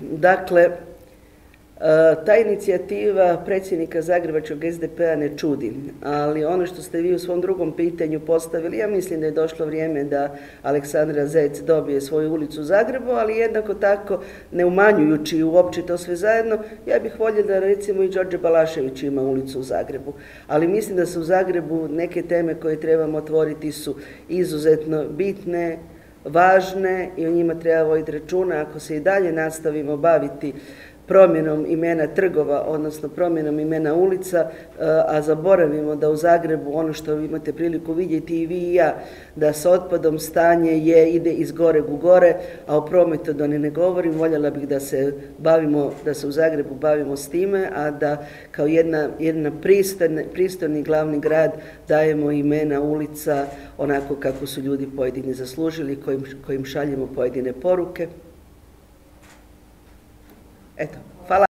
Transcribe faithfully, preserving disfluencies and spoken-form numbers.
Dakle, ta inicijativa predsjednika Zagrebačkog S D P-a ne čudi, ali ono što ste vi u svom drugom pitanju postavili, ja mislim da je došlo vrijeme da Aleksandra Zec dobije svoju ulicu u Zagrebu, ali jednako tako, ne umanjujući uopće to sve zajedno, ja bih voljela da recimo i Đorđe Balašević ima ulicu u Zagrebu. Ali mislim da su u Zagrebu neke teme koje trebamo otvoriti su izuzetno bitne, važne i o njima treba voditi računa. Ako se i dalje nastavimo baviti promjenom imena trgova, odnosno promjenom imena ulica, a zaboravimo da u Zagrebu ono što imate priliku vidjeti i vi i ja, da s otpadom stanje je, ide iz gore u gore, a o prometu da ne govorim, voljela bih da se bavimo, da se u Zagrebu bavimo s time, a da kao jedna, jedna pristojni, pristojni glavni grad dajemo imena ulica onako kako su ljudi pojedini zaslužili, kojim, kojim šaljemo pojedine poruke. Eto, hvala.